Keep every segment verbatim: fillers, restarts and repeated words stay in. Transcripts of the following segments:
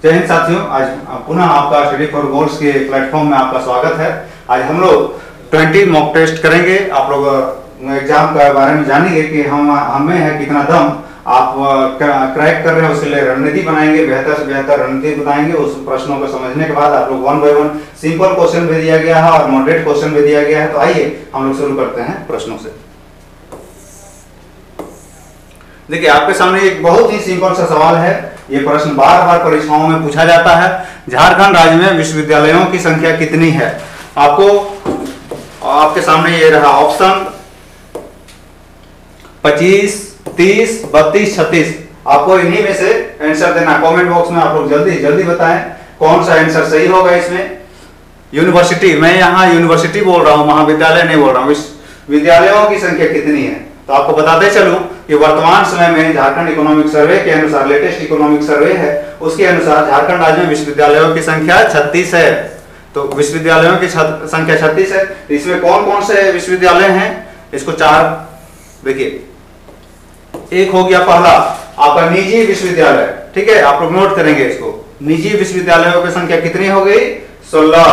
जय हिंद साथियों, आज पुनः आपका स्टडी फॉर गोल्स के प्लेटफॉर्म में आपका स्वागत है। आज हम लोग बीस मॉक टेस्ट करेंगे। आप लोग एग्जाम के बारे में जानेंगे कि हम हमें है कितना दम, आप क्रैक कर रहे हैं, उसके लिए रणनीति बनाएंगे, बेहतर से बेहतर रणनीति बताएंगे। उस प्रश्नों को समझने के बाद आप लोग one by one simple question भी दिया गया है और मॉडरेट क्वेश्चन भी दिया गया है। तो आइए हम लोग शुरू करते हैं प्रश्नों से। देखिए, आपके सामने एक बहुत ही सिंपल सा सवाल है। ये प्रश्न बार बार परीक्षाओं में पूछा जाता है। झारखंड राज्य में विश्वविद्यालयों की संख्या कितनी है? आपको आपके सामने ये रहा ऑप्शन पच्चीस, तीस, बत्तीस, छत्तीस। आपको इन्हीं में से आंसर देना। कमेंट बॉक्स में आप लोग जल्दी जल्दी बताएं कौन सा आंसर सही होगा इसमें। यूनिवर्सिटी, मैं यहाँ यूनिवर्सिटी बोल रहा हूँ, महाविद्यालय नहीं बोल रहा हूँ। विश्वविद्यालयों की संख्या कितनी है? तो आपको बताते चलूं कि वर्तमान समय में झारखंड इकोनॉमिक सर्वे के अनुसार, लेटेस्ट इकोनॉमिक सर्वे है, उसके अनुसार झारखंड राज्य में विश्वविद्यालयों की संख्या छत्तीस है। तो विश्वविद्यालयों की संख्या छत्तीस है। तो इसमें कौन कौन से विश्वविद्यालय हैं? इसको चार देखिए, एक हो गया पहला आपका निजी विश्वविद्यालय। ठीक है, आप लोग नोट करेंगे इसको। निजी विश्वविद्यालयों की संख्या कितनी हो गई? सोलह।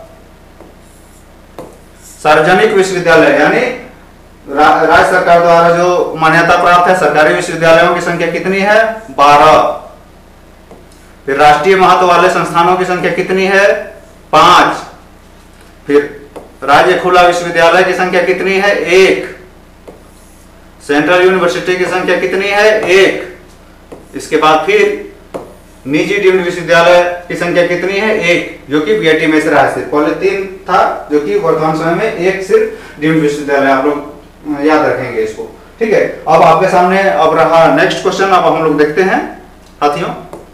सार्वजनिक विश्वविद्यालय यानी राज्य सरकार द्वारा जो मान्यता प्राप्त है सरकारी विश्वविद्यालयों की संख्या कितनी है? बारह। फिर राष्ट्रीय महत्व वाले संस्थानों की संख्या कितनी है? पांच। फिर राज्य खुला विश्वविद्यालय की संख्या कितनी है? एक। सेंट्रल यूनिवर्सिटी की संख्या कितनी है? एक। इसके बाद फिर निजी डीम्ड विश्वविद्यालय की संख्या कितनी है? एक, जो कि बीआईटी में से रहा। सिर्फ पहले तीन था, जो कि वर्तमान समय में एक सिर्फ डीम्ड विश्वविद्यालय। आप लोग याद रखेंगे इसको। ठीक है, अब आपके सामने अब रहा नेक्स्ट क्वेश्चन। अब हम लोग देखते हैं साथियों।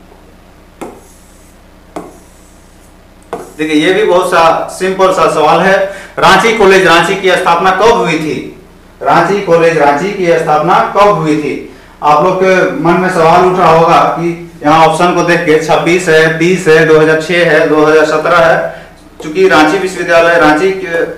देखिए, ये भी बहुत सा सिंपल सा सवाल है। रांची कॉलेज रांची की स्थापना कब हुई थी? रांची कॉलेज रांची की स्थापना कब हुई थी? आप लोग के मन में सवाल उठ रहा होगा कि यहाँ ऑप्शन को देख के छब्बीस है, तीस है, दो हज़ार छह है, दो हज़ार सत्रह है। चूंकि रांची विश्वविद्यालय रांची के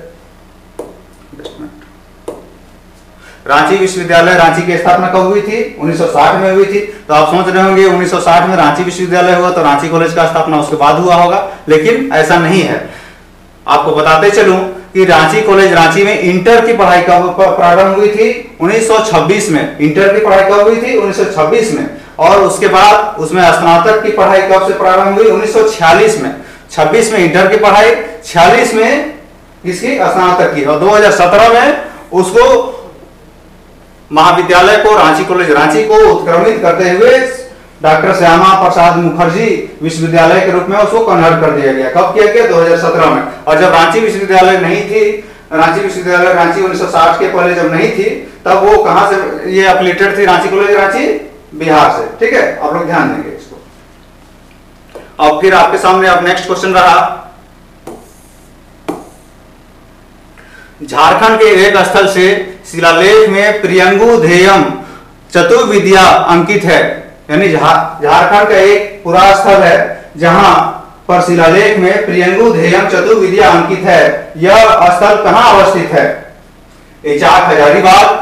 रांची विश्वविद्यालय रांची की स्थापना कब हुई थी? उन्नीस सौ साठ में हुई थी। तो आप सोच रहे होंगे उन्नीस सौ साठ में रांची विश्वविद्यालय हुआ तो रांची कॉलेज का स्थापना उसके बाद हुआ होगा, लेकिन ऐसा नहीं है। आपको बताते चलूं कि रांची कॉलेज रांची में इंटर की पढ़ाई कब प्रारंभ हुई थी? उन्नीस सौ छब्बीस में। इंटर की पढ़ाई कब हुई थी? उन्नीस सौ छब्बीस में। और उसके बाद उसमें स्नातक की पढ़ाई कब से प्रारंभ हुई? उन्नीस सौ छियालीस में। छब्बीस में इंटर की पढ़ाई, छियालीस में इसकी स्नातक की, और दो हज़ार सत्रह में उसको महाविद्यालय को, रांची कॉलेज रांची को उत्क्रमित करते हुए डॉक्टर श्यामा प्रसाद मुखर्जी विश्वविद्यालय के रूप में उसको कन्वर्ट कर दिया गया। कब किया गया? दो हज़ार सत्रह में। और जब रांची विश्वविद्यालय नहीं थी, रांची विश्वविद्यालय रांची उन्नीस सौ साठ के पहले जब नहीं थी, तब वो कहां से ये एफिलिएटेड थी? रांची कॉलेज रांची, बिहार से। ठीक है, आप लोग ध्यान देंगे इसको। और फिर आपके सामने अब नेक्स्ट क्वेश्चन रहा, झारखंड के एक स्थल से शिलालेख में प्रियंगु धेयम चतुर्विद्या अंकित है। यानी झारखंड का एक पुरा स्थल है जहां पर शिलालेख में प्रियंगु धेयम चतुर्विद्या अंकित है। यह स्थल कहां अवस्थित है? इचाक हजारीबाग,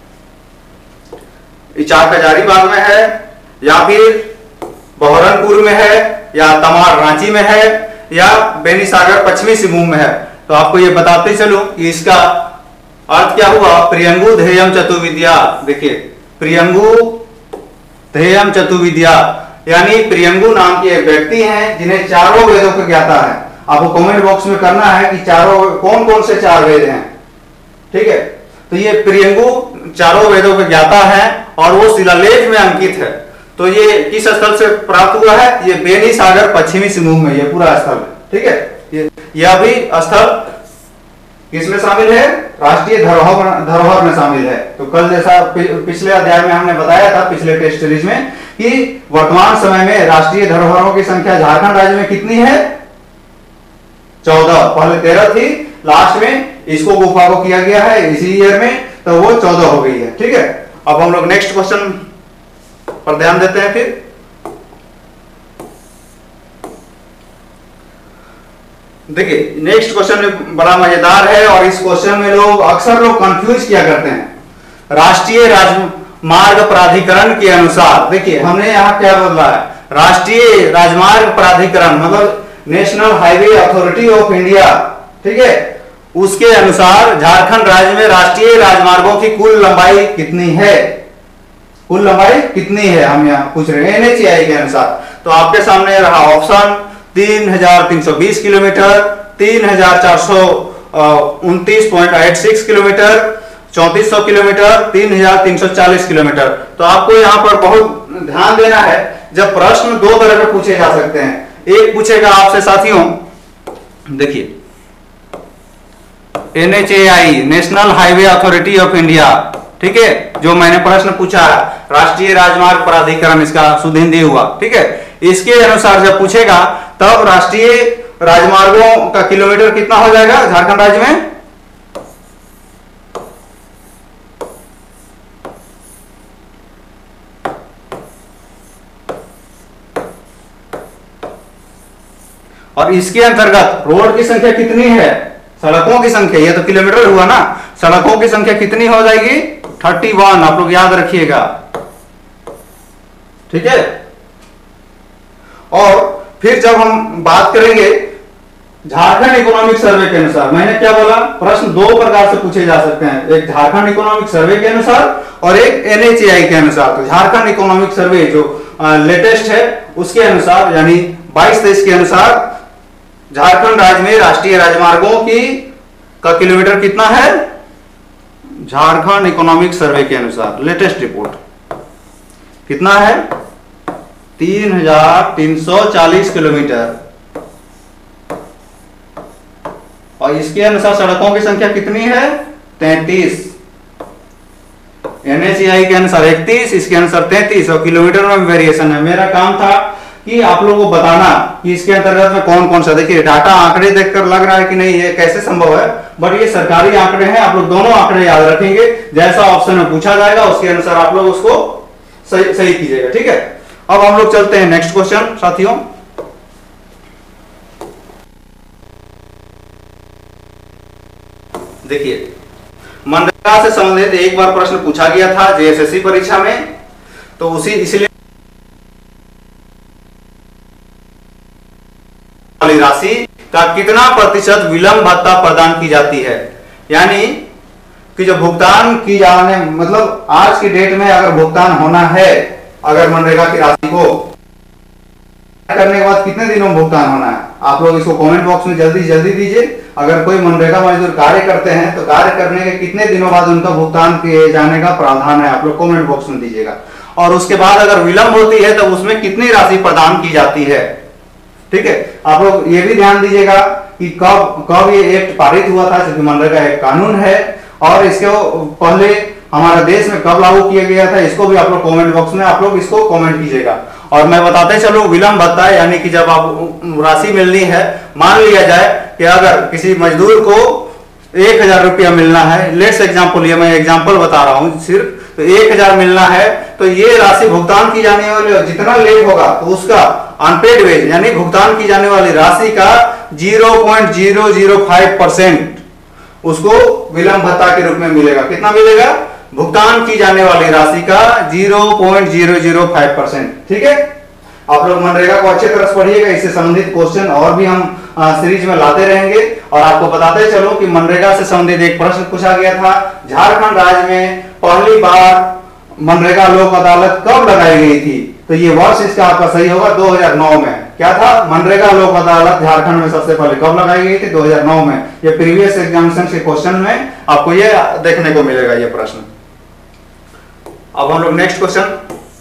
इचाक हजारीबाग में है, या फिर बहरनपुर में है, या तमाड़ रांची में है, या बेनीसागर पश्चिमी सिंहभूम में है। तो आपको ये बताते चलूं कि इसका अर्थ क्या हुआ? प्रियंगु धेयम चतुर्विद्या। देखिए, प्रियंगु धेयम चतुर्विद्या यानी प्रियंगु नाम के एक व्यक्ति हैं जिन्हें चारों वेदों को ज्ञाता है। आपको कमेंट बॉक्स में करना है कि चारों कौन कौन से चार वेद हैं। ठीक है, तो ये प्रियंगु चारों वेदों को ज्ञाता है और वो शिलालेख में अंकित है। तो ये किस स्थल से प्राप्त हुआ है? ये बेनीसागर पश्चिमी सिंहभूम में ये पूरा स्थल है। ठीक है, ये यह भी स्थल किसमें शामिल है? राष्ट्रीय धरोहर धरोहर में शामिल है। तो कल जैसा पिछले अध्याय में हमने बताया था, पिछले टेस्ट सीरीज में, कि वर्तमान समय में राष्ट्रीय धरोहरों की संख्या झारखंड राज्य में कितनी है? चौदह। पहले तेरह थी, लास्ट में इसको गुफा को किया गया है इसी ईयर में, तो वो चौदह हो गई है। ठीक है, अब हम लोग नेक्स्ट क्वेश्चन पर ध्यान देते हैं। फिर देखिए, नेक्स्ट क्वेश्चन बड़ा मजेदार है और इस क्वेश्चन में लोग अक्सर लोग कंफ्यूज किया करते हैं। राष्ट्रीय राजमार्ग प्राधिकरण के अनुसार, देखिए हमने यहाँ क्या बदला है, राष्ट्रीय राजमार्ग प्राधिकरण मतलब national highway authority of India, ठीक है, उसके अनुसार झारखंड राज्य में राष्ट्रीय राजमार्गों की कुल लंबाई कितनी है? कुल लंबाई कितनी है हम यहाँ पूछ रहे हैं एन एच ए आई के अनुसार। तो आपके सामने रहा ऑप्शन तीन हजार तीन सौ बीस किलोमीटर, तीन हजार चार सौ उनतीस पॉइंट आठ छह किलोमीटर, चौंतीस सौ किलोमीटर, तीन हजार तीन सौ चालीस किलोमीटर। तो आपको यहाँ पर बहुत ध्यान देना है, जब प्रश्न दो तरह के पूछे जा सकते हैं। एक पूछेगा आपसे साथियों, देखिए N H A I national highway authority of India, ठीक है, जो मैंने प्रश्न पूछा है राष्ट्रीय राजमार्ग प्राधिकरण, इसका शुद्ध हिंदी हुआ, ठीक है। इसके अनुसार जब पूछेगा तब राष्ट्रीय राजमार्गों का किलोमीटर कितना हो जाएगा झारखंड राज्य में? और इसके अंतर्गत रोड की संख्या कितनी है, सड़कों की संख्या, ये तो किलोमीटर हुआ ना, सड़कों की संख्या कितनी हो जाएगी? थर्टी वन, आप लोग याद रखिएगा, ठीक है। और फिर जब हम बात करेंगे झारखंड इकोनॉमिक सर्वे के अनुसार, मैंने क्या बोला, प्रश्न दो प्रकार से पूछे जा सकते हैं, एक झारखंड इकोनॉमिक सर्वे के अनुसार और एक एन एच ए आई के अनुसार। तो झारखंड इकोनॉमिक सर्वे जो लेटेस्ट है उसके अनुसार यानी बाईस तेईस के अनुसार झारखंड राज्य में राष्ट्रीय राजमार्गों की का किलोमीटर कितना है? झारखंड इकोनॉमिक सर्वे के अनुसार लेटेस्ट रिपोर्ट कितना है? तीन हजार तीन सौ चालीस किलोमीटर। और इसके अनुसार सड़कों की संख्या कितनी है? तैंतीस। एन एच ए आई के अनुसार इकतीस, इसके अनुसार तैंतीस, और किलोमीटर में वेरिएशन है। मेरा काम था कि आप लोगों को बताना कि इसके अंतर्गत में कौन कौन सा, देखिए डाटा आंकड़े देखकर लग रहा है कि नहीं ये कैसे संभव है, बट ये सरकारी आंकड़े हैं, आप लोग दोनों आंकड़े याद रखेंगे, जैसा ऑप्शन में पूछा जाएगा उसके अनुसार आप लोग उसको सही सही कीजिएगा, ठीक है। अब हम लोग चलते हैं नेक्स्ट क्वेश्चन साथियों। देखिए मनरेगा से संबंधित एक बार प्रश्न पूछा गया था जे एस एस सी परीक्षा में, तो उसी इसलिए वाली राशि का कितना प्रतिशत विलंब भत्ता प्रदान की जाती है, यानी कि जो भुगतान की जाने मतलब आज की डेट में अगर भुगतान होना है, अगर मनरेगा की राशि को करने के बाद कितने दिनों में भुगतान होना है, आप लोग इसको कमेंट बॉक्स में जल्दी जल्दी दीजिए। अगर कोई मनरेगा मजदूर कार्य करते हैं तो कार्य करने के कितने दिनों बाद उनका भुगतान किए जाने का प्रावधान है, आप लोग कमेंट बॉक्स में दीजिएगा। और उसके बाद अगर विलंब होती है तो उसमें कितनी राशि प्रदान की जाती है, ठीक है। आप लोग ये भी ध्यान दीजिएगा कि कब कब ये एक्ट पारित हुआ था, क्योंकि मनरेगा एक कानून है, और इसके पहले हमारे देश में कब लागू किया गया था, इसको भी आप लोग कमेंट बॉक्स में आप लोग इसको कमेंट कीजिएगा। और मैं बताते चलो विलंब भत्ता यानी कि जब आप राशि मिलनी है, मान लिया जाए कि अगर किसी मजदूर को एक हजार रुपया मिलना है, लेट्स एग्जांपल, ये मैं एग्जांपल बता रहा हूं सिर्फ, तो एक हजार मिलना है, तो ये राशि भुगतान की जाने वाली जितना लेट होगा तो उसका अनपेड वेज यानी भुगतान की जाने वाली राशि का zero point zero zero five percent उसको विलंब भत्ता के रूप में मिलेगा। कितना मिलेगा? भुगतान की जाने वाली राशि का zero point zero zero five percent, ठीक है। आप लोग मनरेगा को अच्छे तरह से पढ़िएगा, इससे संबंधित क्वेश्चन और भी हम सीरीज में लाते रहेंगे। और आपको बताते चलो कि मनरेगा से संबंधित एक प्रश्न पूछा गया था, झारखंड राज्य में पहली बार मनरेगा लोक अदालत कब लगाई गई थी? तो ये वर्ष इसका आपका सही होगा दो हजार नौ में। क्या था? मनरेगा लोक अदालत झारखंड में सबसे पहले कब लगाई गई थी? दो हजार नौ में। ये प्रीवियस एग्जामिनेशन के क्वेश्चन में आपको ये देखने को मिलेगा ये प्रश्न। अब हम लोग नेक्स्ट क्वेश्चन,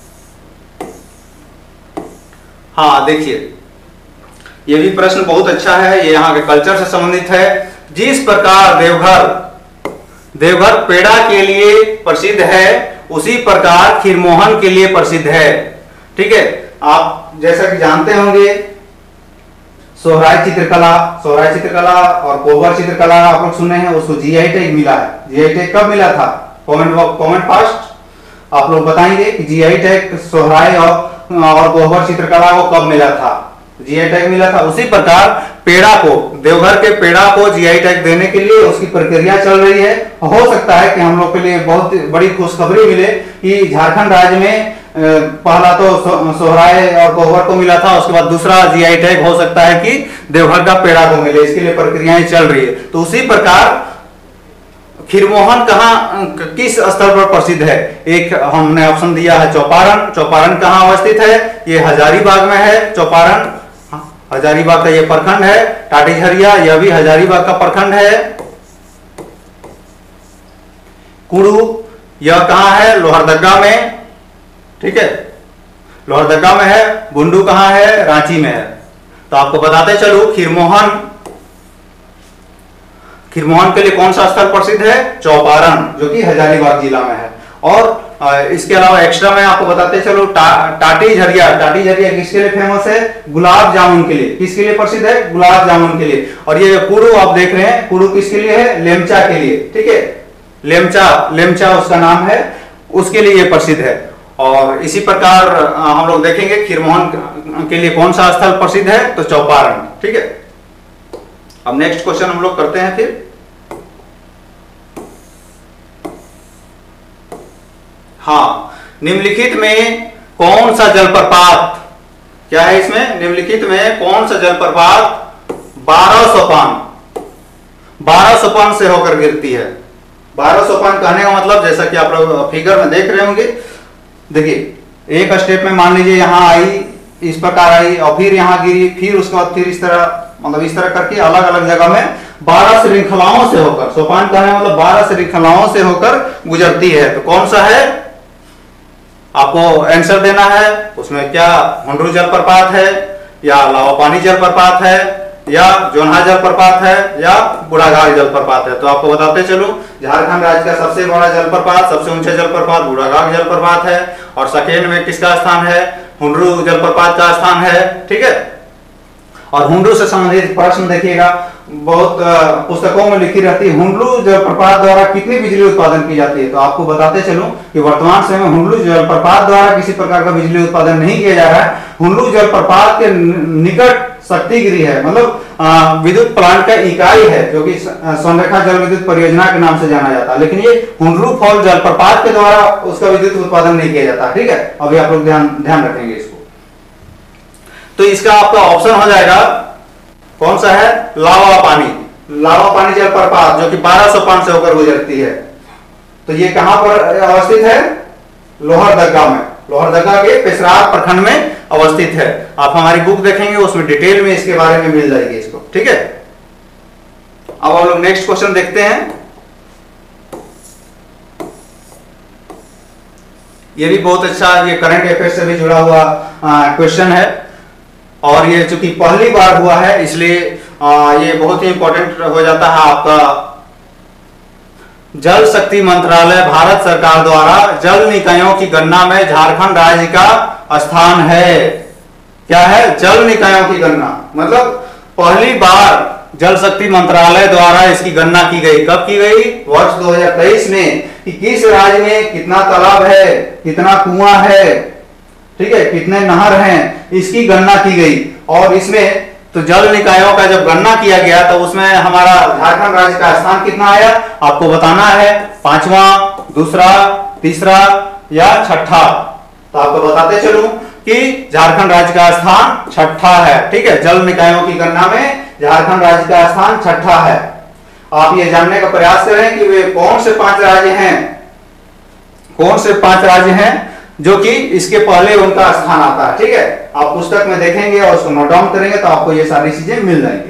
हाँ देखिए ये भी प्रश्न बहुत अच्छा है, ये यहाँ के कल्चर से संबंधित है। जिस प्रकार देवघर देवघर पेड़ा के लिए प्रसिद्ध है, उसी प्रकार खीरमोहन के लिए प्रसिद्ध है, ठीक है। आप जैसा कि जानते होंगे सोहराय चित्रकला सोहराय चित्रकला और कोबर चित्रकला आप लोग सुने हैं, उसको जी आई टैग मिला है। जी आई टैग कब मिला था? कमेंट कमेंट फास्ट आप लोग बताएंगे कि जी आई टैग सोहराय और और कोबर चित्रकला को कब मिला था? जी आई टैग मिला था। उसी प्रकार पेड़ा को, देवघर के पेड़ा को जी आई टैग देने के लिए उसकी प्रक्रिया चल रही है। हो सकता है कि हम लोग के लिए बहुत बड़ी खुशखबरी मिले कि झारखंड राज्य में पहला तो सोहराय और कोहबर को मिला था, उसके बाद दूसरा जीआई टैग हो सकता है कि देवघर का पेड़ा को मिले, इसके लिए प्रक्रियाएं चल रही है। तो उसी प्रकार खीरमोहन कहाँ किस स्तर पर प्रसिद्ध है? एक हमने ऑप्शन दिया है चौपारण। चौपारण कहाँ अवस्थित है? ये हजारीबाग में है चौपारण, हजारीबाग का ये प्रखंड है। टाटीझरिया यह भी हजारीबाग का प्रखंड है। कुड़ू यह कहाँ है? लोहरदगा में, ठीक है, लोहरदगा में है। बुंडू कहाँ है? रांची में है। तो आपको बताते चलूं खीरमोहन, खीरमोहन के लिए कौन सा स्थल प्रसिद्ध है? चौपारण, जो कि हजारीबाग जिला में है। और इसके अलावा एक्स्ट्रा मैं आपको बताते चलो टा, टाटी झरिया, टाटी झरिया किसके लिए फेमस है? गुलाब जामुन के लिए। किसके लिए प्रसिद्ध है? गुलाब जामुन के लिए। और ये कुड़ू आप देख रहे हैं, कुड़ू किसके लिए है? लेमचा के लिए, ठीक है, लेमचा, लेमचा उसका नाम है, उसके लिए ये प्रसिद्ध है। और इसी प्रकार हम लोग देखेंगे खीरमोहन के लिए कौन सा स्थल प्रसिद्ध है? तो चौपारण, ठीक है। अब नेक्स्ट क्वेश्चन हम लोग करते हैं फिर। हाँ, निम्नलिखित में कौन सा जलप्रपात, क्या है इसमें? निम्नलिखित में कौन सा जलप्रपात बारह सोपान, बारह सोपान से होकर गिरती है? बारह सोपान कहने का मतलब जैसा कि आप लोग फिगर में देख रहे होंगे, देखिए एक स्टेप में मान लीजिए यहां आई, इस प्रकार आई और फिर यहां गिरी, फिर उसके बाद फिर इस तरह, मतलब इस तरह करके अलग अलग जगह में बारह श्रृंखलाओं से होकर, सोपान कहने का मतलब बारह श्रृंखलाओं से होकर गुजरती है। तो कौन सा है? आपको आंसर देना है। उसमें क्या हुंड्रू जलप्रपात है, या लावापानी जलप्रपात है, या जोन्हा जलप्रपात है, या बूढ़ाघाट जलप्रपात है? तो आपको बताते चलूं झारखंड राज्य का सबसे बड़ा जलप्रपात, सबसे ऊंचा जलप्रपात बूढ़ाघाट जलप्रपात है। और सेकेंड में किसका स्थान है? हुंड्रू जलप्रपात का स्थान है, ठीक है। और हुंड्रू से संबंधित प्रश्न देखिएगा, बहुत पुस्तकों में लिखी रहती है, हुंड्रू जलप्रपात द्वारा कितनी बिजली उत्पादन की जाती है? तो आपको बताते चलूं कि वर्तमान समय में हुंड्रू जलप्रपात द्वारा किसी प्रकार का बिजली उत्पादन नहीं किया जा रहा है। हुंड्रू जलप्रपात के निकट शक्तिगिरी है, मतलब विद्युत प्लांट का इकाई है, जो कि संरेखा जल विद्युत परियोजना के नाम से जाना जाता है। लेकिन ये हुंड्रू फॉल जलप्रपात के द्वारा उसका विद्युत उत्पादन नहीं किया जाता, ठीक है। अभी आप लोग ध्यान ध्यान रखेंगे इसको। तो इसका आपका ऑप्शन हो जाएगा कौन सा है? लावा पानी, लावा पानी जलप्रपात, जो कि बारह सौ पान से होकर गुजरती है। तो ये कहां पर अवस्थित है? लोहरदगा में, लोहरदगा के पेशरार प्रखंड में अवस्थित है। आप हमारी बुक देखेंगे उसमें डिटेल में इसके बारे में मिल जाएगी इसको, ठीक है। अब हम लोग नेक्स्ट क्वेश्चन देखते हैं। ये भी बहुत अच्छा, ये करंट अफेयर से भी जुड़ा हुआ क्वेश्चन है, और ये चूंकि पहली बार हुआ है इसलिए आ, ये बहुत ही इंपॉर्टेंट हो जाता है आपका। जल शक्ति मंत्रालय भारत सरकार द्वारा जल निकायों की गणना में झारखंड राज्य का स्थान है। क्या है? जल निकायों की गणना, मतलब पहली बार जल शक्ति मंत्रालय द्वारा इसकी गणना की गई। कब की गई? वर्ष दो हज़ार तेईस में, कि किस राज्य में कितना तालाब है, कितना कुआं है, ठीक है, कितने नहर हैं, इसकी गणना की गई। और इसमें तो जल निकायों का जब गणना किया गया तो उसमें हमारा झारखंड राज्य का स्थान कितना आया आपको बताना है, पांचवा, दूसरा, तीसरा या छठा। तो आपको बताते चलूं कि झारखंड राज्य का स्थान छठा है, ठीक है। जल निकायों की गणना में झारखंड राज्य का स्थान छठा है। आप ये जानने का प्रयास करें कि वे कौन से पांच राज्य हैं, कौन से पांच राज्य हैं जो कि इसके पहले उनका स्थान आता है, ठीक है। आप पुस्तक में देखेंगे और उसको नोट डाउन करेंगे तो आपको ये सारी चीजें मिल जाएंगी।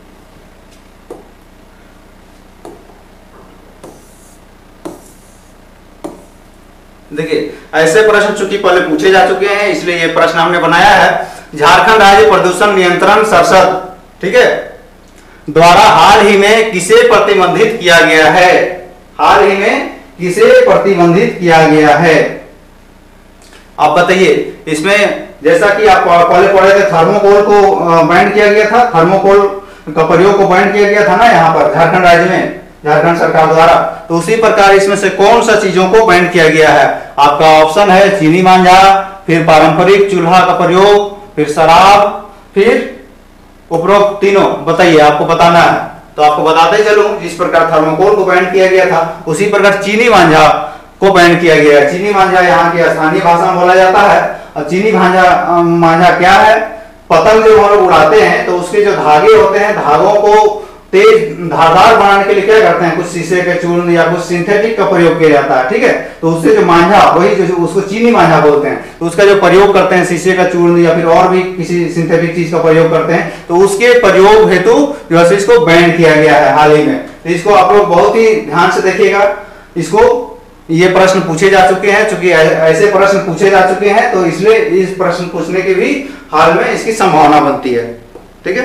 देखिए ऐसे प्रश्न चूंकि पहले पूछे जा चुके हैं इसलिए ये प्रश्न हमने बनाया है। झारखंड राज्य प्रदूषण नियंत्रण संसद, ठीक है, द्वारा हाल ही में किसे प्रतिबंधित किया गया है? हाल ही में किसे प्रतिबंधित किया गया है? आप बताइए। इसमें जैसा कि आप पहले पढ़े थे थर्मोकोल को बैन किया गया था, थर्मोकोल का प्रयोग को बैन किया गया था ना यहाँ पर झारखंड राज्य में, झारखंड सरकार द्वारा। तो उसी प्रकार इसमें से कौन सा चीजों को बैन किया गया है? आपका ऑप्शन है चीनी मांझा, फिर पारंपरिक चूल्हा का प्रयोग, फिर शराब, फिर उपरोक्त तीनों। बताइए, आपको बताना है। तो आपको बताते चलूं जिस प्रकार थर्मोकोल को बैन किया गया था उसी प्रकार चीनी मांझा को बैन किया गया है। चीनी मांझा यहाँ की स्थानीय भाषा में बोला जाता है। और चीनी भांजा मांझा क्या है, पतंग जो हम लोग उड़ाते हैं तो उसके जो धागे होते हैं, धागों को तेज धारदार बनाने के लिए क्या करते हैं, कुछ शीशे के चूर्ण या कुछ सिंथेटिक का प्रयोग किया जाता है, ठीक है। तो उससे जो मांझा, वही जो उसको चीनी मांझा बोलते हैं, तो उसका जो प्रयोग करते हैं शीशे का चूर्ण या फिर और भी किसी सिंथेटिक चीज का प्रयोग करते हैं, तो उसके प्रयोग हेतु जो है इसको बैन किया गया है हाल ही में। तो इसको आप लोग बहुत ही ध्यान से देखिएगा, इसको ये प्रश्न पूछे जा चुके हैं, चूंकि ऐसे प्रश्न पूछे जा चुके हैं तो इसलिए इस प्रश्न पूछने की भी हाल में इसकी संभावना बनती है, ठीक है।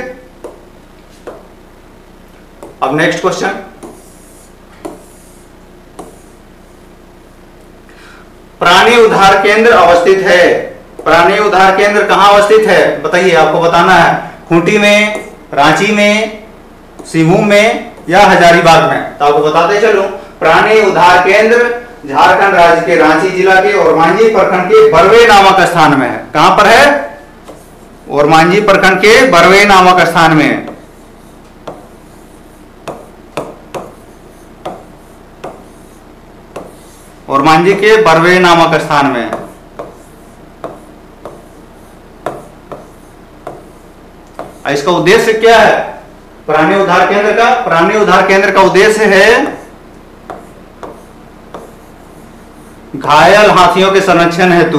अब नेक्स्ट क्वेश्चन, प्राणी उद्धार केंद्र अवस्थित है। प्राणी उद्धार केंद्र कहां अवस्थित है बताइए, आपको बताना है। खूंटी में, रांची में, सिमू में या हजारीबाग में। तो आपको बताते चलूं, प्राणी उद्धार केंद्र झारखंड राज्य के रांची जिला के ओरमांझी प्रखंड के बरवे नामक स्थान में है। कहां पर है, ओरमांझी प्रखंड के बरवे नामक स्थान में। ओरमांझी के बरवे नामक स्थान में। इसका उद्देश्य क्या है प्राणी उद्धार केंद्र का? प्राणी उद्धार केंद्र का उद्देश्य है घायल हाथियों के संरक्षण हेतु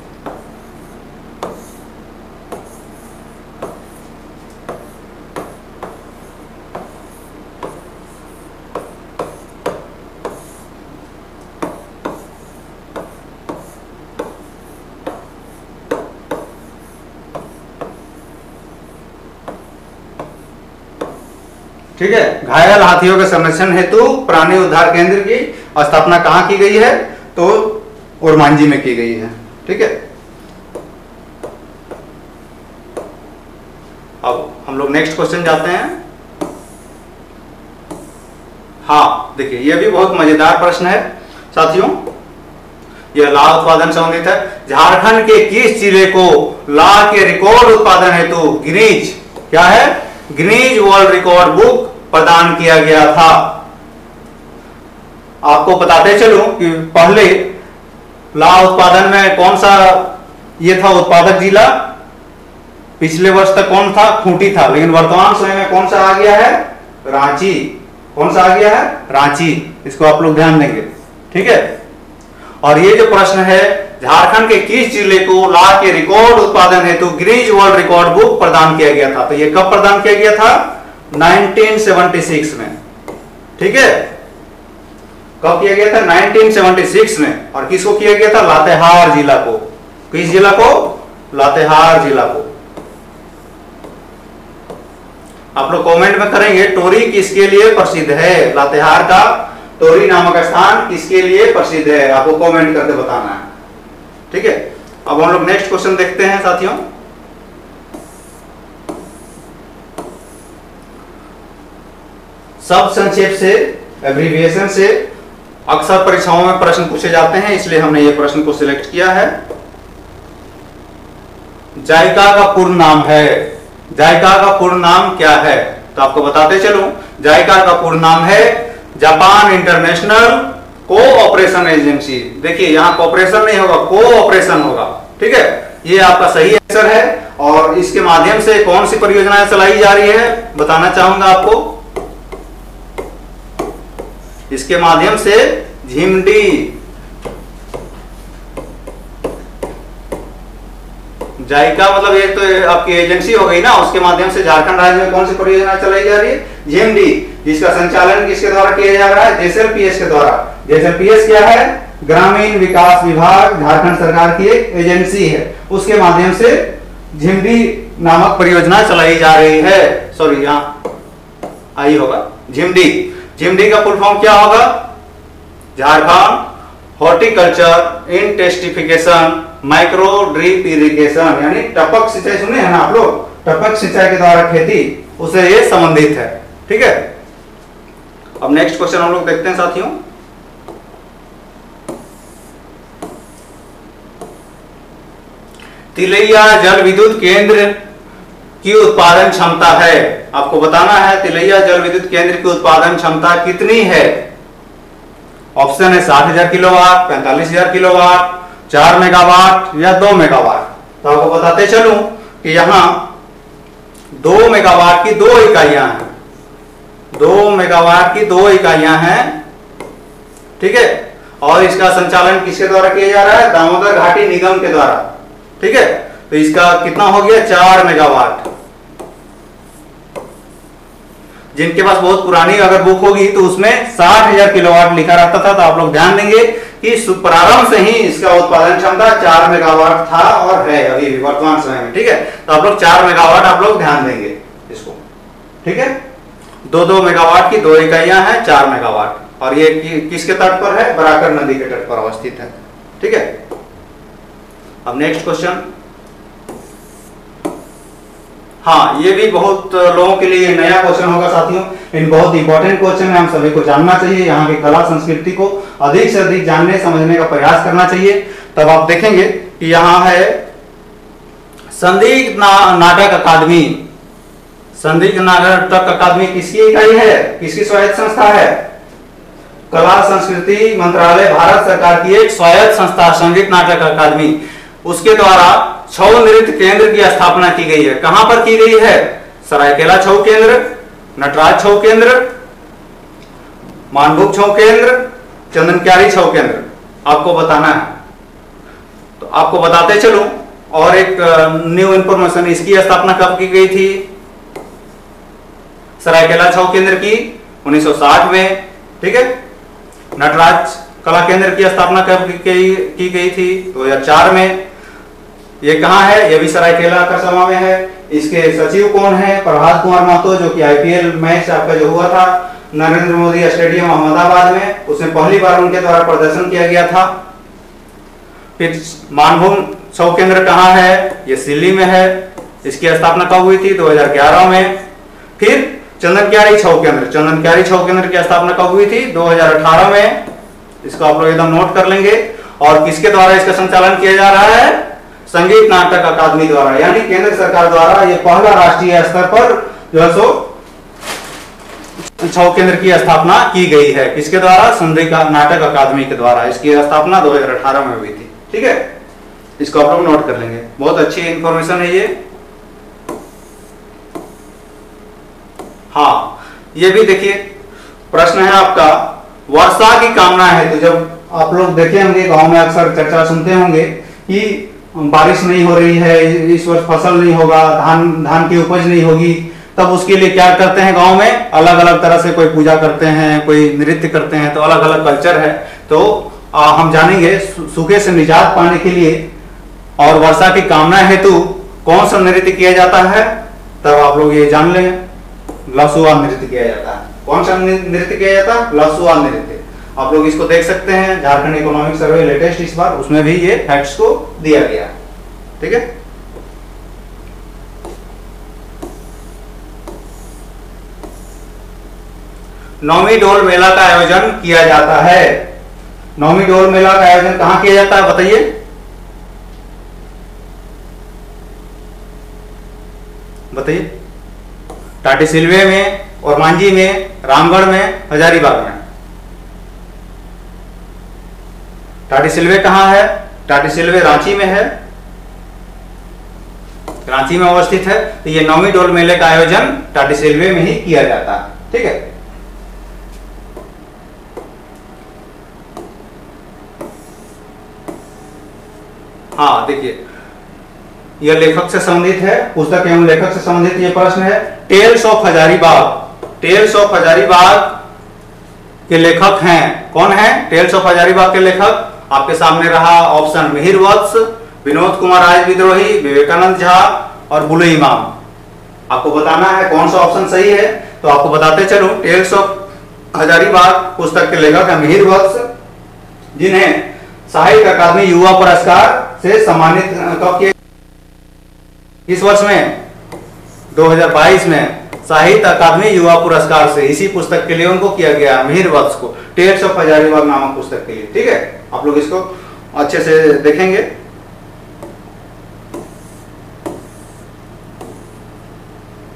ठीक है। घायल हाथियों के संरक्षण हेतु प्राणी उद्धार केंद्र की स्थापना कहां की गई है? तो ओरमांझी में की गई है, ठीक है। अब हम लोग नेक्स्ट क्वेश्चन जाते हैं। हाँ देखिए, यह भी बहुत मजेदार प्रश्न है साथियों। यह लाह उत्पादन संबंधित है। झारखंड के किस जिले को लाह के रिकॉर्ड उत्पादन हेतु गिनीज क्या है गिनीज वर्ल्ड रिकॉर्ड बुक प्रदान किया गया था? आपको बताते चलूं कि पहले लाह उत्पादन में कौन सा ये था उत्पादक जिला, पिछले वर्ष तक कौन था? खूंटी था। लेकिन वर्तमान समय में कौन सा आ गया है? रांची। कौन सा आ गया है? रांची। इसको आप लोग ध्यान देंगे, ठीक है। और ये जो प्रश्न है, झारखंड के किस जिले को लाह के रिकॉर्ड उत्पादन हेतु गिनीज वर्ल्ड रिकॉर्ड बुक प्रदान किया गया था? तो ये कब प्रदान किया गया था? उन्नीस सौ छिहत्तर में, ठीक है। कब किया गया था? उन्नीस सौ छिहत्तर में। और किसको किया गया था? लातेहार जिला को। किस जिला को? लातेहार जिला को। आप लोग कमेंट में करेंगे टोरी किसके लिए प्रसिद्ध है? लातेहार का टोरी नामक स्थान किसके लिए प्रसिद्ध है? आपको कमेंट करके बताना है, ठीक है। अब हम लोग नेक्स्ट क्वेश्चन देखते हैं साथियों। सब संक्षेप से, एब्रीविएशन से अक्सर परीक्षाओं में प्रश्न पूछे जाते हैं, इसलिए हमने ये प्रश्न को सिलेक्ट किया है। जाइका का पूर्ण नाम है। जाइका का पूर्ण नाम क्या है? तो आपको बताते चलूं, जाइका का पूर्ण नाम है जापान इंटरनेशनल कोऑपरेशन एजेंसी। देखिए यहां कोऑपरेशन नहीं होगा, कोऑपरेशन होगा, ठीक है। ये आपका सही आंसर है। और इसके माध्यम से कौन सी परियोजनाएं चलाई जा रही है बताना चाहूंगा आपको। इसके माध्यम से झिमडी जाइका मतलब एक तो आपकी एजेंसी हो गई ना, उसके माध्यम से झारखंड राज्य में कौन सी परियोजना चलाई जा रही है? झिमडी, जिसका संचालन किसके द्वारा किया जा रहा है? जेएसएलपीएस के द्वारा। जेएसएलपीएस क्या है? ग्रामीण विकास विभाग, झारखंड सरकार की एक एजेंसी है। उसके माध्यम से झिमडी नामक परियोजना चलाई जा रही है। सॉरी यहाँ आई होगा झिमडी। झिमडी का फुल फॉर्म क्या होगा? Jharkhand horticulture intensification micro drip irrigation, यानी टपक सिंचाई। सुने हैं ना आप लोग? टपक सिंचाई के द्वारा खेती, उससे ये संबंधित है, ठीक है। अब नेक्स्ट क्वेश्चन हम लोग देखते हैं साथियों। तिलैया जल विद्युत केंद्र की उत्पादन क्षमता है। आपको बताना है तिलैया जल विद्युत केंद्र की उत्पादन क्षमता कितनी है? ऑप्शन है साठ हजार किलोवाट, पैंतालीस हजार किलोवाट, चार मेगावाट या दो मेगावाट। तो आपको बताते चलूं कि यहाँ दो मेगावाट की दो इकाइयां हैं, दो मेगावाट की दो इकाइयां हैं, ठीक है। और इसका संचालन किसके द्वारा किया जा रहा है? दामोदर घाटी निगम के द्वारा, ठीक है। तो इसका कितना हो गया? चार मेगावाट। जिनके पास बहुत पुरानी अगर बुक होगी तो उसमें साठ हजार किलोवाट लिखा रहता था। तो आप लोग ध्यान देंगे कि प्रारंभ से ही इसका उत्पादन क्षमता चार मेगावाट था और है अभी भी वर्तमान समय में, ठीक है। तो आप लोग चार मेगावाट आप लोग ध्यान देंगे इसको, ठीक है। दो दो मेगावाट की दो इकाइयां हैं, चार मेगावाट। और ये कि, किसके तट पर है? बराकर नदी के तट पर अवस्थित है, ठीक है। अब नेक्स्ट क्वेश्चन, हाँ ये भी बहुत लोगों के लिए नया क्वेश्चन होगा साथियों, इन बहुत इंपॉर्टेंट क्वेश्चन है, हम सभी को जानना चाहिए। यहाँ की कला संस्कृति को अधिक से अधिक जानने समझने का प्रयास करना चाहिए। तब आप देखेंगे कि यहाँ है संदिग्ध ना, नाटक अकादमी। संदिग्ध नाटक अकादमी किसकी इकाई है? किसकी स्वायत्त संस्था है? कला संस्कृति मंत्रालय भारत सरकार की एक स्वायत्त संस्था संगीत नाटक अकादमी, उसके द्वारा छऊ नृत्य केंद्र की स्थापना की गई है। कहां पर की गई है? सरायकेला छऊ केंद्र, नटराज छऊ केंद्र, मानभूप छऊ केंद्र, चंदनक्यारी छऊ केंद्र, आपको बताना है। तो आपको बताते चलूं और एक न्यू इंफॉर्मेशन, इसकी स्थापना कब की गई थी? सरायकेला छऊ केंद्र की उन्नीस सौ साठ में, ठीक है। नटराज कला केंद्र की स्थापना कब की गई थी? दो हजार चार में। ये कहाँ है? ये भी सरायकेला खरसावां में है। इसके सचिव कौन है? प्रभात कुमार महतो, जो कि आईपीएल मैच आपका जो हुआ था नरेंद्र मोदी स्टेडियम अहमदाबाद में, उसमें पहली बार उनके द्वारा प्रदर्शन किया गया था। फिर मानभूम छऊ केंद्र कहाँ है? ये दिल्ली में है। इसकी स्थापना कब हुई थी? दो हजार ग्यारह में। फिर चंदनक्यारी छऊ केंद्र, चंदनक्यारी छऊ केंद्र की स्थापना कब हुई थी? दो हजार अठारह में। इसको आप लोग एकदम नोट कर लेंगे। और किसके द्वारा इसका संचालन किया जा रहा है? संगीत नाटक अकादमी द्वारा, यानी केंद्र सरकार द्वारा ये पहला राष्ट्रीय स्तर पर जो है सो छऊ केंद्र की स्थापना की गई है। किसके द्वारा? संगीत नाटक अकादमी के द्वारा। इसकी स्थापना दो हजार अठारह में हुई थी, ठीक है। इसको आप लोग नोट कर लेंगे, बहुत अच्छी इंफॉर्मेशन है ये। हाँ ये भी देखिए प्रश्न है आपका, वर्षा की कामना है। तो जब आप लोग देखे होंगे गांव में अक्सर चर्चा सुनते होंगे कि बारिश नहीं हो रही है, इस वर्ष फसल नहीं होगा, धान धान की उपज नहीं होगी, तब उसके लिए क्या करते हैं? गांव में अलग अलग तरह से कोई पूजा करते हैं, कोई नृत्य करते हैं, तो अलग अलग कल्चर है। तो आ, हम जानेंगे सूखे से निजात पाने के लिए और वर्षा की कामना हेतु कौन सा नृत्य किया जाता है। तब आप लोग ये जान लेंगे, लसुआ नृत्य किया जाता है। कौन सा नृत्य किया जाता है? लसुआ नृत्य। आप लोग इसको देख सकते हैं, झारखंड इकोनॉमिक सर्वे लेटेस्ट इस बार, उसमें भी ये फैक्ट्स को दिया गया, ठीक है। नौवीं डोल मेला का आयोजन किया जाता है। नौवीं डोल मेला का आयोजन कहां किया जाता है बताइए? बताइए। टाटीसिलवे में, और मांझी में, रामगढ़ में, हजारीबाग में। टाटीसिलवे कहां है? टाटीसिलवे रांची में है, रांची में अवस्थित है। तो ये नौवीं डोल मेले का आयोजन टाटीसिलवे में ही किया जाता है, ठीक है। हाँ देखिए, यह लेखक से संबंधित है, पुस्तक एवं लेखक से संबंधित ये प्रश्न है। Tales of Hazaribagh, tales of Hazaribagh के लेखक हैं कौन है? टेल्स ऑफ हजारीबाग के लेखक आपके सामने रहा ऑप्शन मिहिर वत्स, विनोद कुमार राज विद्रोही, विवेकानंद झा और बुले इमाम। आपको बताना है कौन सा ऑप्शन सही है। तो आपको बताते चलूं, टेल्स ऑफ हजारीबाग पुस्तक के लेखक है मिहिर वत्स, जिन्हें साहित्य अकादमी युवा पुरस्कार से सम्मानित कब किया? इस वर्ष में दो हजार बाईस में साहित्य अकादमी युवा पुरस्कार से इसी पुस्तक के लिए उनको किया गया, मिहिर वत्स को, टेल्स ऑफ हजारीबाग नामक पुस्तक के लिए, ठीक है। आप लोग इसको अच्छे से देखेंगे।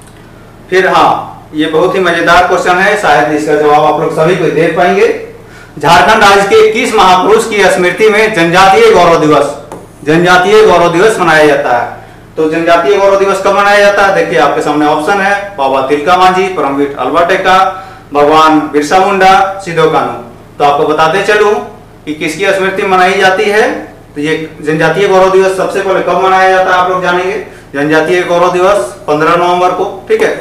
फिर हाँ, ये बहुत ही मजेदार क्वेश्चन है, शायद इसका जवाब आप लोग सभी को दे पाएंगे। झारखंड राज्य के किस महापुरुष की स्मृति में जनजातीय गौरव दिवस जनजातीय गौरव दिवस मनाया जाता है? तो जनजातीय गौरव दिवस कब मनाया जाता है? देखिए आपके सामने ऑप्शन है, बाबा तिलका मांझी, परमवीर अल्बर्ट एक्का, भगवान बिरसा मुंडा, सिदो कान्हू। तो आपको बताते चलूं कि किसकी स्मृति में मनाई जाती है। तो ये जनजातीय गौरव दिवस सबसे पहले कब मनाया जाता है आप लोग जानेंगे। जनजातीय गौरव दिवस पंद्रह नवंबर को, ठीक है,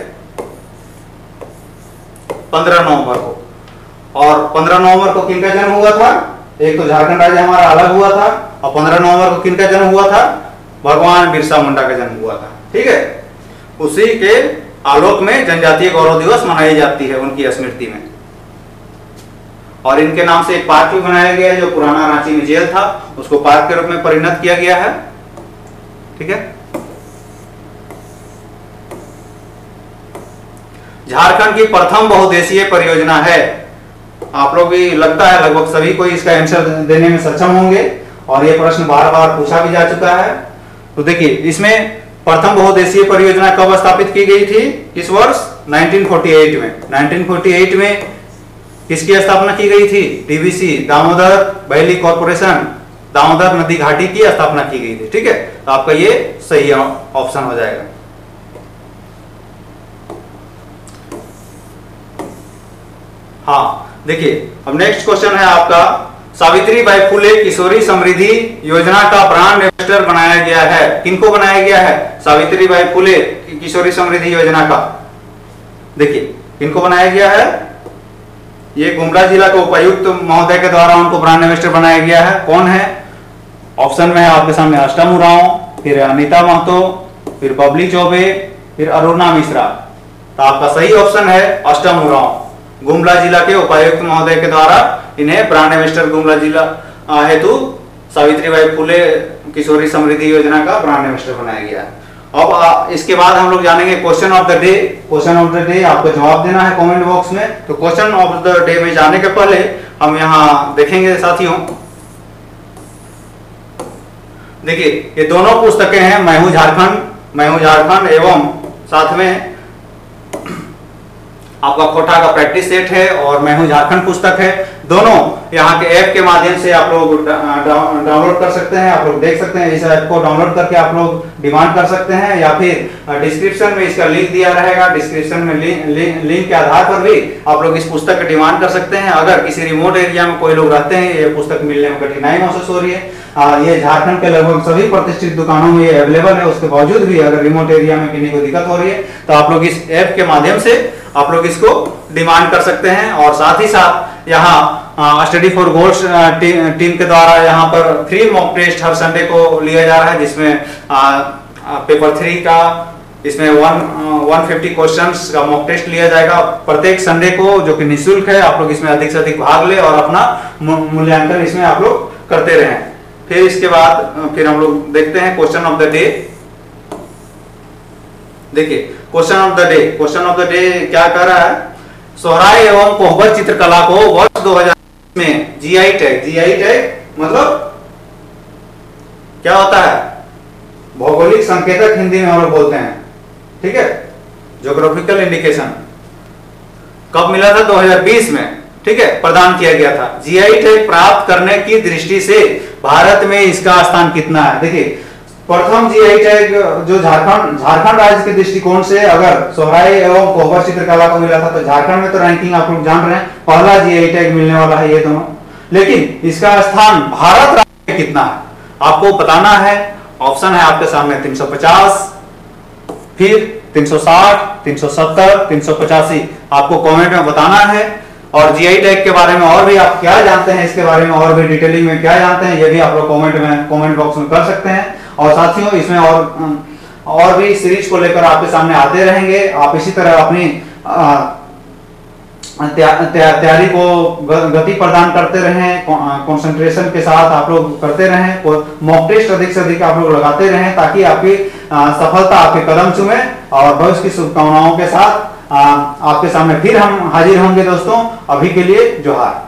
पंद्रह नवंबर को। और पंद्रह नवंबर को किनका जन्म हुआ था? एक तो झारखंड राज्य हमारा अलग हुआ था, और पंद्रह नवंबर को किनका जन्म हुआ था? भगवान बिरसा मुंडा का जन्म हुआ था, ठीक है। उसी के आलोक में जनजातीय गौरव दिवस मनाई जाती है उनकी स्मृति में। और इनके नाम से एक पार्क भी बनाया गया है, जो पुराना रांची में जेल था उसको पार्क के रूप में परिणत किया गया है, ठीक है। झारखंड की प्रथम बहुउद्देशीय परियोजना है, आप लोग भी लगता है लगभग सभी को इसका आंसर देने में सक्षम होंगे, और ये प्रश्न बार बार पूछा भी जा चुका है। तो देखिए इसमें प्रथम बहुउद्देशीय परियोजना कब स्थापित की गई थी? किस वर्ष? नाइनटीन फोर्टी एट में। नाइनटीन फोर्टी एट में किसकी स्थापना की गई थी? DVC, Damodar valley corporation, Damodar नदी घाटी की स्थापना की गई थी, ठीक है। तो आपका ये सही ऑप्शन हो जाएगा। हाँ देखिए अब नेक्स्ट क्वेश्चन है आपका, सावित्रीबाई फुले किशोरी समृद्धि योजना का ब्रांड एम्बेसडर बनाया गया है। किनको बनाया गया है? सावित्रीबाई फुले किशोरी समृद्धि योजना का, देखिए किनको बनाया गया है? ये गुमला जिला के उपायुक्त महोदय के द्वारा उनको ब्रांड एम्बेसडर बनाया गया है। कौन है? ऑप्शन में है आपके सामने अष्टम उरांव, फिर अनिता महतो, फिर बबली चौबे, फिर अरुणा मिश्रा। तो आपका सही ऑप्शन है अष्टम उरांव। गुमला जिला के उपायुक्त महोदय के द्वारा इन्हें ब्रांड एम्बेसडर गुमला जिला हेतु सावित्रीबाई फुले किशोरी समृद्धि योजना का ब्रांड एम्बेसडर बनाया गया है। अब इसके बाद हम लोग जानेंगे question of the day. Question of the day आपको जवाब देना है कमेंट बॉक्स में। तो क्वेश्चन ऑफ द डे में जाने के पहले हम यहाँ देखेंगे साथियों, देखिए ये दोनों पुस्तकें हैं, मैं हूं झारखंड, मैं हूं झारखंड एवं साथ में आपका खोटा का प्रैक्टिस सेट है और मैं हूं झारखंड पुस्तक है। दोनों यहाँ के ऐप के माध्यम से आप लोग डाउनलोड कर सकते हैं, आप लोग देख सकते हैं। इस ऐप को डाउनलोड करके आप लोग डिमांड कर सकते हैं, या फिर डिस्क्रिप्शन में इसका लिंक दिया रहेगा, डिस्क्रिप्शन में लिंक लिंक, लिंक के आधार पर भी आप लोग इस पुस्तक की डिमांड कर सकते हैं। अगर किसी रिमोट एरिया में कोई लोग रहते हैं, ये पुस्तक मिलने में कठिनाई महसूस हो रही है, आ, ये झारखंड के लगभग सभी प्रतिष्ठित दुकानों में ये अवेलेबल है, उसके बावजूद भी अगर रिमोट एरिया में किसी को दिक्कत हो रही है तो आप लोग इस ऐप के माध्यम से आप लोग इसको डिमांड कर सकते हैं। और साथ ही साथ यहाँ study for goals T, team के द्वारा यहाँ पर फ्री मॉक टेस्ट हर संडे को लिया जा रहा है, जिसमें आ, आ, पेपर थ्री का इसमें वन वन फिफ्टी क्वेश्चंस का मॉक टेस्ट लिया जाएगा प्रत्येक संडे को, जो कि निःशुल्क है। आप लोग इसमें अधिक से अधिक भाग ले और अपना मूल्यांकन इसमें आप लोग करते रहें। फिर इसके बाद फिर हम लोग देखते हैं क्वेश्चन ऑफ द डे। देखिए question of the day question of the day क्या कर रहा है? सोहराय एवं कोहबर चित्रकला को वर्ष दो हज़ार में जीआई टैग, जीआई टैग मतलब क्या होता है? भौगोलिक संकेतक हिंदी में हम लोग बोलते हैं, ठीक है, ज्योग्राफिकल इंडिकेशन। कब मिला था? दो हज़ार बीस में, ठीक है, प्रदान किया गया था। जीआई टैग प्राप्त करने की दृष्टि से भारत में इसका स्थान कितना है? देखिए प्रथम जीआई टैग जो झारखंड झारखंड राज्य के दृष्टिकोण से अगर सोहराय एवं कोहबर चित्रकला को मिला था, तो झारखंड में तो रैंकिंग आप लोग जान रहे हैं, पहला जीआई टैग मिलने वाला है ये दोनों। लेकिन इसका स्थान भारत राज्य में कितना है आपको बताना है। ऑप्शन है आपके सामने तीन सौ पचास, फिर तीन सौ साठ, तीन सौ सत्तर, तीन सौ पचासी। आपको कमेंट में बताना है। और जीआई टैग के बारे में और भी आप क्या जानते हैं, इसके बारे में और भी डिटेलिंग में क्या जानते हैं, ये भी आप लोग कमेंट में कमेंट बॉक्स में कर सकते हैं। और साथियों इसमें और और भी सीरीज को लेकर आपके सामने आते रहेंगे। आप इसी तरह अपनी तैयारी को गति प्रदान करते रहें, कंसंट्रेशन के साथ आप लोग करते रहें, मॉक टेस्ट अधिक से अधिक आप लोग लगाते रहें, ताकि आपकी सफलता आपके कदम चूमे। और भविष्य की शुभकामनाओं के साथ आपके सामने फिर हम हाजिर होंगे दोस्तों। अभी के लिए जोहार।